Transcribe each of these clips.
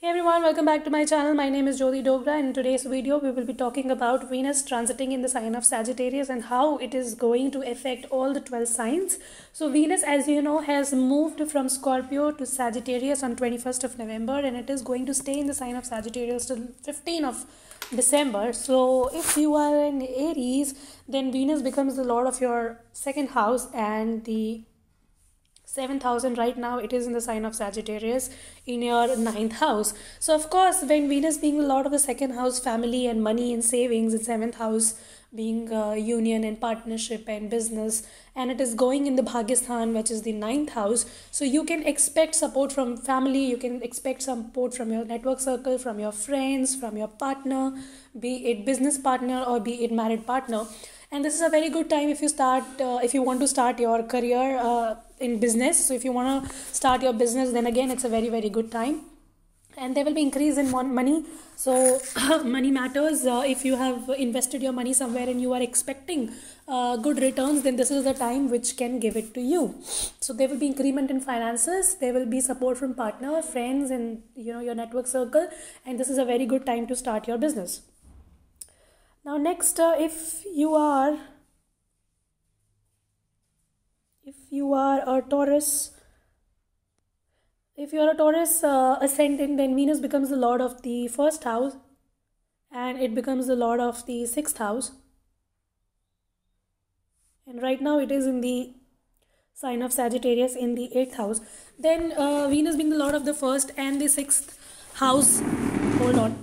Hey everyone, welcome back to my channel. My name is Jyoti Dogra, and in today's video we will be talking about Venus transiting in the sign of Sagittarius and how it is going to affect all the 12 signs. So Venus, as you know, has moved from Scorpio to Sagittarius on 21st of November, and it is going to stay in the sign of Sagittarius till 15th of December. So if you are in Aries, then Venus becomes the lord of your second house, and the 7,000 right now it is in the sign of Sagittarius in your ninth house. So of course, when Venus being the lord of the second house, family and money and savings, and seventh house being union and partnership and business, and it is going in the Bhagyasthan, which is the ninth house. So you can expect support from family, you can expect support from your network circle, from your friends, from your partner, be it business partner or be it married partner. And this is a very good time if you want to start your career in business. So if you want to start your business, then again it's a very good time, and there will be increase in money. So money matters. If you have invested your money somewhere and you are expecting good returns, then this is the time which can give it to you. So there will be increment in finances, there will be support from partner, friends, and your network circle, and this is a very good time to start your business. Now next, if you are a Taurus, ascendant, then Venus becomes the lord of the first house, and it becomes the lord of the sixth house, and right now it is in the sign of Sagittarius in the eighth house. Then Venus being the lord of the first and the sixth house, hold on.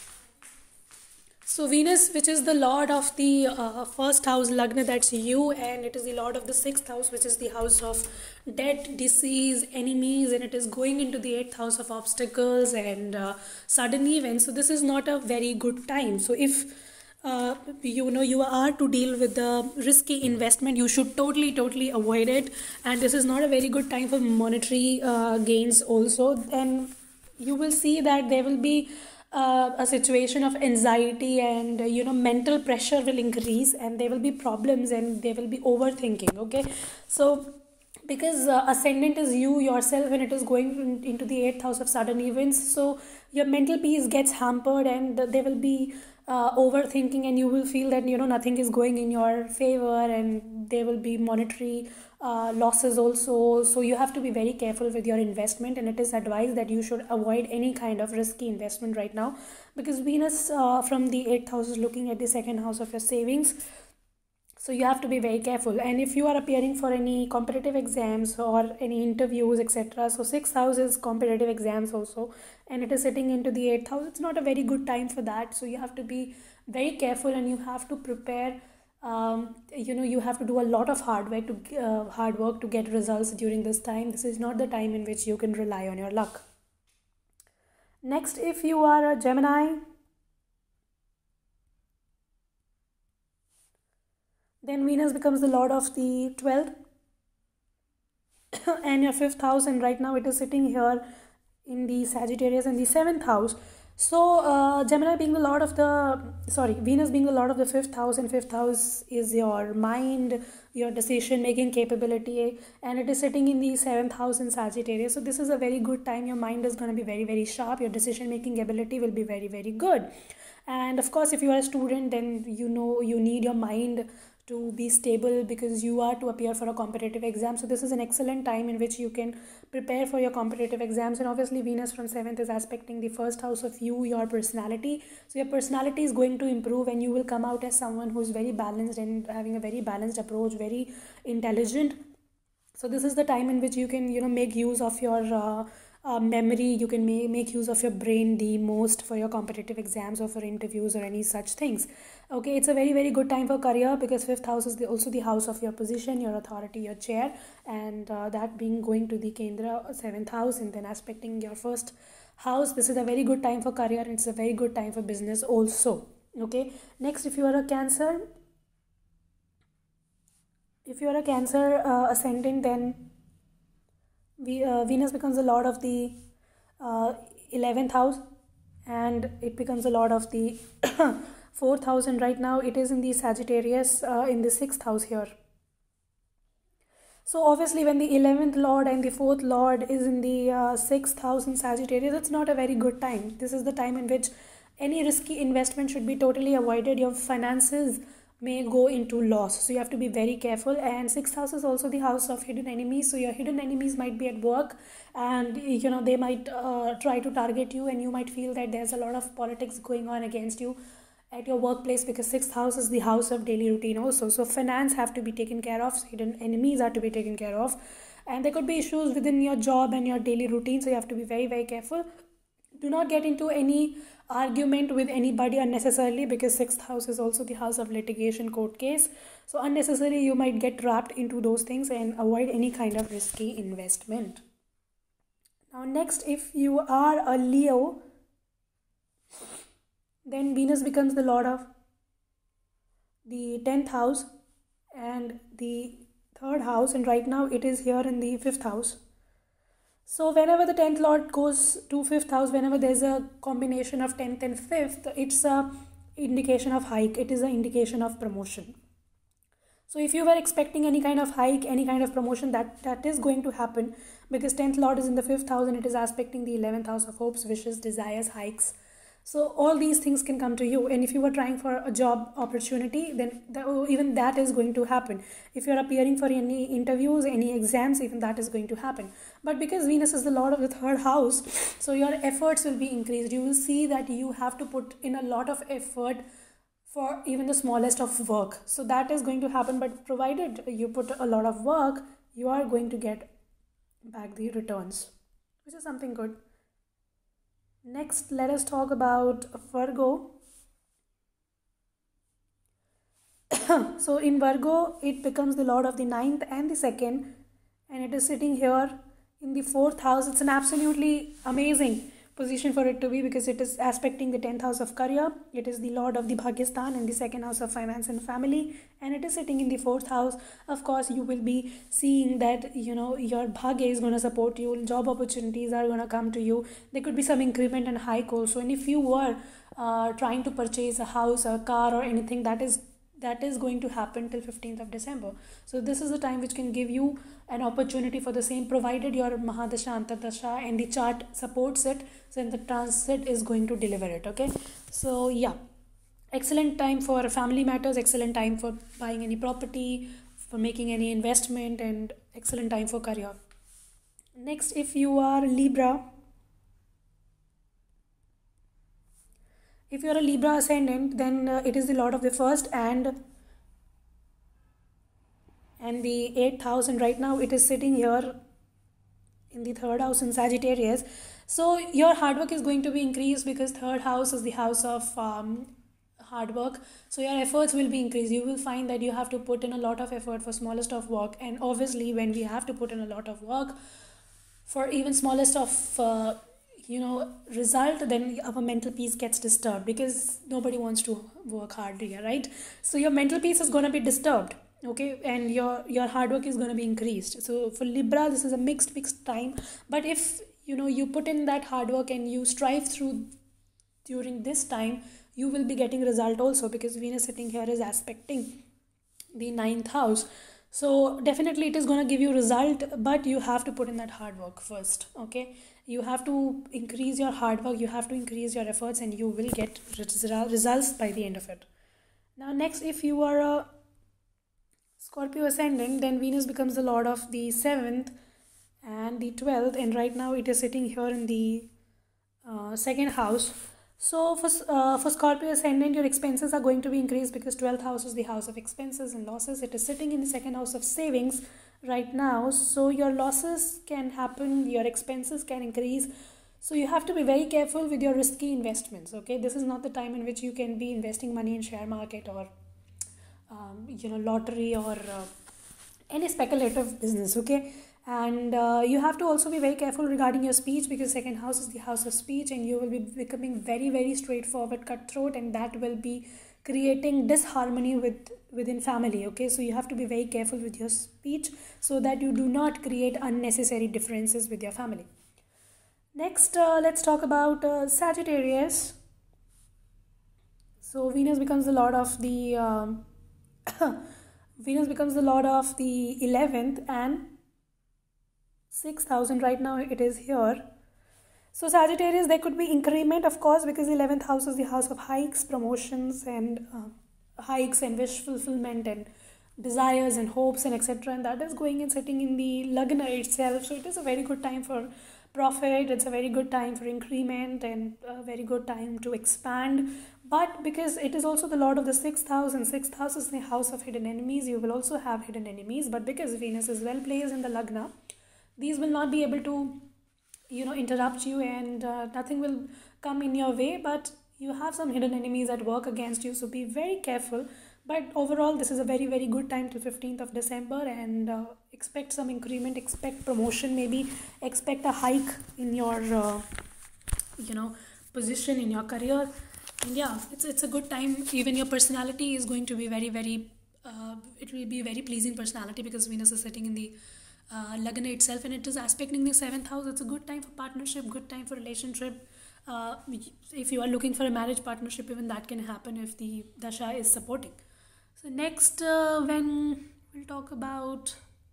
So Venus, which is the lord of the first house, Lagna, that's you, and it is the lord of the sixth house, which is the house of death, disease, enemies, and it is going into the eighth house of obstacles and sudden events. So this is not a very good time. So if you are to deal with the risky investment, you should totally avoid it, and this is not a very good time for monetary gains also. And you will see that there will be a situation of anxiety, and mental pressure will increase, and there will be problems, and there will be overthinking. Okay, so because ascendant is you yourself, and it is going into the eighth house of sudden events, so your mental peace gets hampered, and there will be overthinking, and you will feel that nothing is going in your favor, and there will be monetary losses also. So you have to be very careful with your investment, and it is advised that you should avoid any kind of risky investment right now, because Venus from the eighth house is looking at the second house of your savings. So you have to be very careful. And if you are appearing for any competitive exams or any interviews, etc., so sixth house is competitive exams also, and it is sitting into the eighth house. It's not a very good time for that. So you have to be very careful, and you have to prepare. You have to do a lot of hard work to get results during this time. This is not the time in which you can rely on your luck. Next, if you are a Gemini, then Venus becomes the lord of the 12th and your fifth house, and right now it is sitting here in the Sagittarius in the seventh house. So Venus being the lord of the fifth house, and fifth house is your mind, your decision making capability, and it is sitting in the seventh house in Sagittarius. So this is a very good time. Your mind is going to be very sharp, your decision making ability will be very good. And of course, if you are a student, then you need your mind to be stable, because you are to appear for a competitive exam. So this is an excellent time in which you can prepare for your competitive exams. And obviously Venus from 7th is aspecting the first house of your personality. So your personality is going to improve, and you will come out as someone who is very balanced and having a very balanced approach, very intelligent. So this is the time in which you can make use of your memory. You can make use of your brain the most for your competitive exams or for interviews or any such things. Okay, it's a very good time for career, because fifth house is also the house of your position, your authority, your chair, and that being going to the Kendra, seventh house, and then aspecting your first house. This is a very good time for career, and it's a very good time for business also. Okay, next, if you are a Cancer, ascendant, then Venus becomes the lord of the 11th house, and it becomes the lord of the fourth house, and right now it is in the Sagittarius in the sixth house here. So obviously when the 11th lord and the 4th lord is in the 6th house in Sagittarius, it's not a very good time. This is the time in which any risky investment should be totally avoided. Your finances may go into loss, so you have to be very careful. And 6th house is also the house of hidden enemies, so your hidden enemies might be at work, and they might try to target you, and you might feel that there's a lot of politics going on against you at your workplace, because 6th house is the house of daily routine also. So finance have to be taken care of, hidden enemies are to be taken care of, and there could be issues within your job and your daily routine, so you have to be very, very careful. Do not get into any argument with anybody unnecessarily, because 6th house is also the house of litigation, court case, so unnecessarily you might get trapped into those things, and avoid any kind of risky investment. Now next, if you are a Leo, then Venus becomes the lord of the 10th house and the 3rd house, and right now it is here in the 5th house. So whenever the 10th lord goes to 5th house, whenever there's a combination of 10th and 5th, it's a indication of hike, it is an indication of promotion. So if you were expecting any kind of hike, any kind of promotion, that is going to happen, because 10th lord is in the 5th house and it is aspecting the 11th house of hopes, wishes, desires, hikes. So all these things can come to you, and if you were trying for a job opportunity, then even that is going to happen. If you're appearing for any interviews, any exams, even that is going to happen. But because Venus is the lord of the 3rd house, so your efforts will be increased. You will see that you have to put in a lot of effort for even the smallest of work. So that is going to happen, but provided you put a lot of work, you are going to get back the returns, which is something good. Next, let us talk about Virgo. So in Virgo, it becomes the lord of the 9th and the 2nd, and it is sitting here in the 4th house. It's an absolutely amazing position for it to be, because it is aspecting the 10th house of career. It is the lord of the Bhagyastan and the 2nd house of finance and family, and it is sitting in the 4th house. Of course, you will be seeing that your Bhagya is going to support you, job opportunities are going to come to you, there could be some increment and hike also. And if you were trying to purchase a house, a car, or anything, that is going to happen till 15th of December. So this is the time which can give you an opportunity for the same, provided your Mahadasha, Antardasha and the chart supports it. So then the transit is going to deliver it. Okay, so yeah, excellent time for family matters, excellent time for buying any property, for making any investment, and excellent time for career. Next, if you are Libra, if you are a Libra ascendant, then it is the lord of the 1st and the 8th house, and right now it is sitting here in the 3rd house in Sagittarius. So your hard work is going to be increased, because 3rd house is the house of hard work, so your efforts will be increased. You will find that you have to put in a lot of effort for smallest of work, and obviously when we have to put in a lot of work for even smallest of result, then our mental peace gets disturbed, because nobody wants to work hard here, right? So your mental peace is going to be disturbed, okay, and your hard work is going to be increased. So for Libra, this is a mixed time, but if you put in that hard work and you strive through during this time, you will be getting result also, because Venus sitting here is aspecting the 9th house. So definitely it is going to give you result, but you have to put in that hard work first. Okay, you have to increase your hard work, you have to increase your efforts, and you will get results by the end of it. Now next, if you are a Scorpio ascendant, then Venus becomes the lord of the 7th and the 12th, and right now it is sitting here in the 2nd house. So for Scorpio ascendant, your expenses are going to be increased, because 12th house is the house of expenses and losses. It is sitting in the 2nd house of savings right now, so your losses can happen, your expenses can increase. So you have to be very careful with your risky investments. Okay, this is not the time in which you can be investing money in share market or lottery or any speculative business. Okay, and you have to also be very careful regarding your speech, because 2nd house is the house of speech, and you will be becoming very, very straightforward, cutthroat, and that will be creating disharmony within family. Okay, so you have to be very careful with your speech, so that you do not create unnecessary differences with your family. Next, let's talk about Sagittarius. So Venus becomes the lord of the Venus becomes the lord of the 11th and 6,000. Right now it is here. So Sagittarius, there could be increment, of course, because the 11th house is the house of hikes, promotions, and hikes and wish fulfillment and desires and hopes and etc. And that is going and sitting in the Lagna itself. So it is a very good time for profit. It's a very good time for increment and a very good time to expand. But because it is also the lord of the 6th house, and 6th house is the house of hidden enemies, you will also have hidden enemies. But because Venus is well placed in the Lagna, these will not be able to interrupt you, and nothing will come in your way, but you have some hidden enemies at work against you, so be very careful. But overall, this is a very very good time till 15th of December, and expect some increment, expect promotion, maybe expect a hike in your position in your career. And yeah, it's a good time. Even your personality is going to be very very it will be a very pleasing personality, because Venus is sitting in the Lagna itself, and it is aspecting the 7th house. It's a good time for partnership, good time for relationship. If you are looking for a marriage partnership, even that can happen if the dasha is supporting. So next, when we'll talk about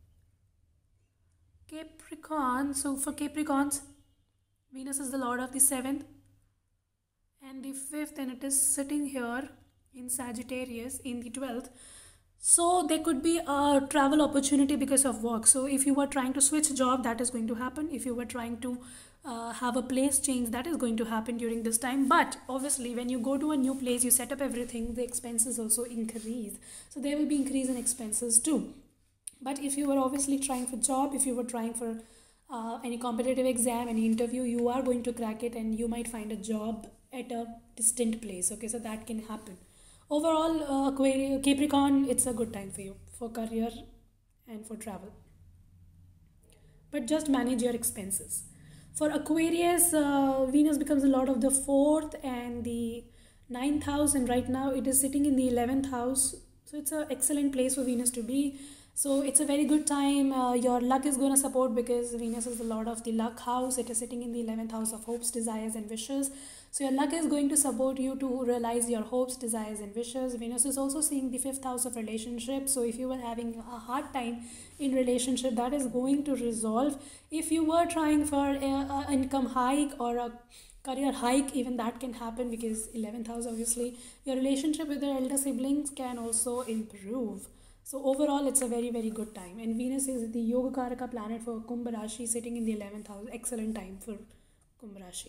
Capricorn. So for Capricorns, Venus is the lord of the 7th and the 5th, and it is sitting here in Sagittarius in the 12th. So there could be a travel opportunity because of work. So if you were trying to switch job, that is going to happen. If you were trying to have a place change, that is going to happen during this time. But obviously when you go to a new place, you set up everything, the expenses also increase. So there will be increase in expenses too. But if you were obviously trying for job, if you were trying for any competitive exam, any interview, you are going to crack it, and you might find a job at a distant place. Okay, so that can happen. Overall, Capricorn, it's a good time for you for career and for travel. But just manage your expenses. For Aquarius, Venus becomes the lord of the 4th and the 9th house, and right now it is sitting in the 11th house. So it's an excellent place for Venus to be. So it's a very good time. Your luck is going to support, because Venus is the lord of the luck house. It is sitting in the 11th house of hopes, desires and wishes. So your luck is going to support you to realize your hopes, desires and wishes. Venus is also seeing the 5th house of relationships. So if you were having a hard time in relationship, that is going to resolve. If you were trying for a income hike or a career hike, even that can happen, because 11th house, obviously your relationship with your elder siblings can also improve. So overall, it's a very very good time, and Venus is the Yoga Karaka planet for Kumbh Rashi, sitting in the 11th house. Excellent time for Kumbh Rashi.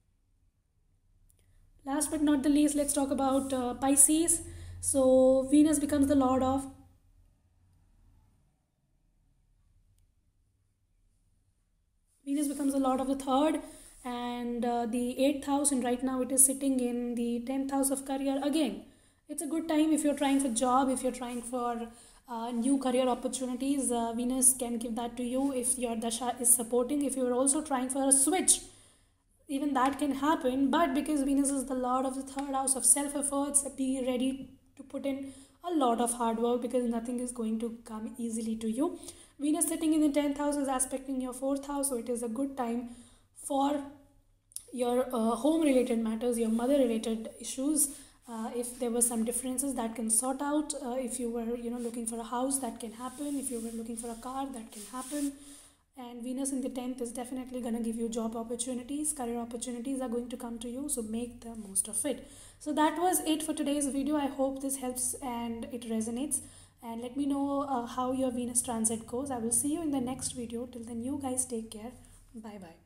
Last but not the least, let's talk about Pisces. So Venus becomes the lord of the 3rd and the 8th house, and right now it is sitting in the 10th house of career. Again, it's a good time if you're trying for job, if you're trying for new career opportunities. Venus can give that to you if your dasha is supporting. If you're also trying for a switch, even that can happen. But because Venus is the lord of the 3rd house of self-efforts, be ready to put in a lot of hard work, because nothing is going to come easily to you. Venus sitting in the 10th house is aspecting your 4th house, so it is a good time for your home related matters, your mother related issues. If there were some differences, that can sort out. If you were looking for a house, that can happen. If you were looking for a car, that can happen. And Venus in the 10th is definitely going to give you job opportunities, career opportunities are going to come to you, so make the most of it. So that was it for today's video. I hope this helps and it resonates, and let me know how your Venus transit goes. I will see you in the next video. Till then, you guys take care. Bye bye.